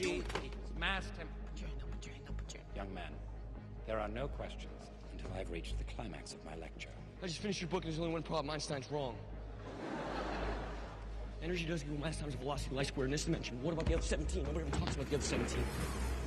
be its mass temperature. Young man, there are no questions until I've reached the climax of my lecture. I just finished your book and there's only one problem. Einstein's wrong. Energy doesn't equal mass times velocity of light squared in this dimension. What about the other 17? Nobody ever talks about the other 17.